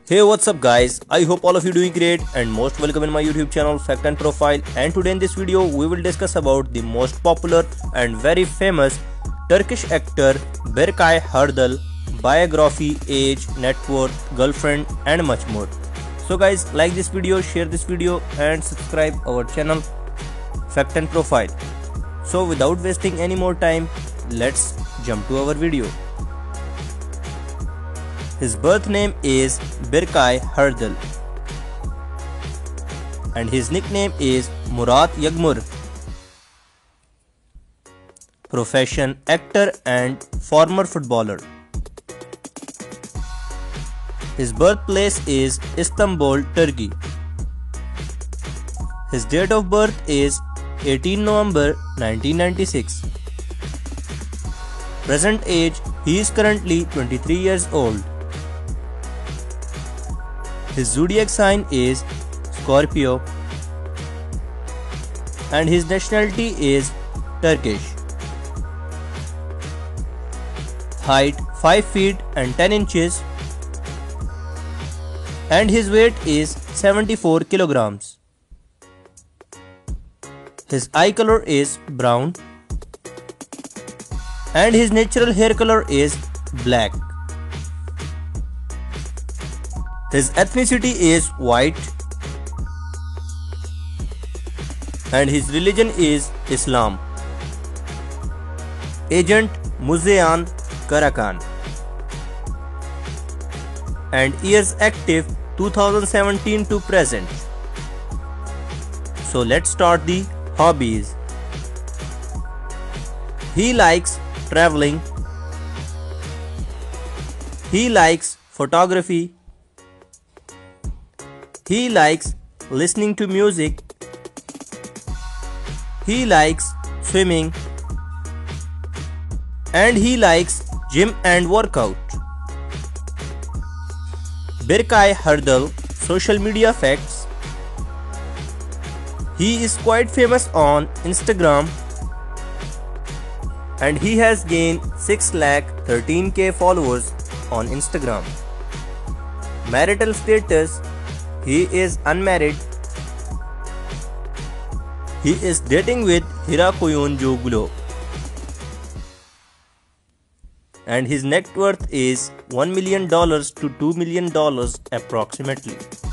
Hey, what's up guys? I hope all of you doing great and most welcome in my YouTube channel Fact and Profile. And today in this video we will discuss about the most popular and very famous Turkish actor Berkay Hardal, biography, age, net worth, girlfriend and much more. So guys, like this video, share this video and subscribe our channel Fact and Profile. So without wasting any more time, let's jump to our video. His birth name is Berkay Hardal and his nickname is Murat Yagmur. Profession actor and former footballer. His birthplace is Istanbul, Turkey. His date of birth is 18 November 1996. Present age, he is currently 23 years old. His zodiac sign is Scorpio and his nationality is Turkish. Height 5 feet and 10 inches and his weight is 74 kilograms. His eye color is brown and his natural hair color is black. His ethnicity is white and his religion is Islam. Agent Muzayan Karakan and years active 2017 to present. So let's start the hobbies. He likes traveling. He likes photography. He likes listening to music. He likes swimming. And he likes gym and workout. Berkay Hardal social media facts. He is quite famous on Instagram and he has gained 6,13,000 followers on Instagram. Marital status, he is unmarried. He is dating with Hira Koyuncu. And his net worth is $1 million to $2 million approximately.